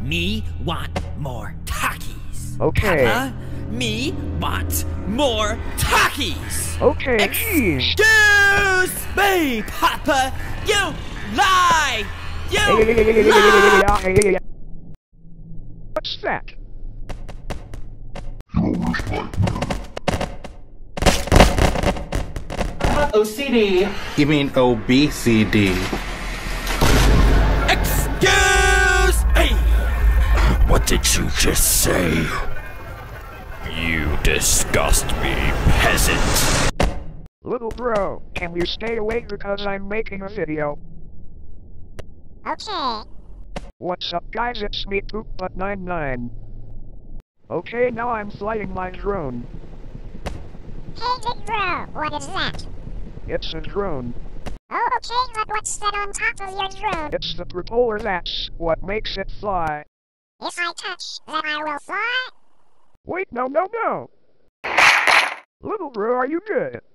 Me want more Takis. Okay. Papa, me want more Takis. Okay, jeez. Excuse me, Papa. You lie. You lie. What's that? OCD. You mean obesity? Excuse me. What did you just say? You disgust me, peasant. Little bro, can you stay awake because I'm making a video? Okay. What's up guys, it's me Poopbutt99. Okay, now I'm flying my drone. Hey big bro, what is that? It's a drone. Oh okay, but what's that on top of your drone? It's the propeller, that's what makes it fly. If I touch, then I will fly? Wait, no. Little bro, are you good?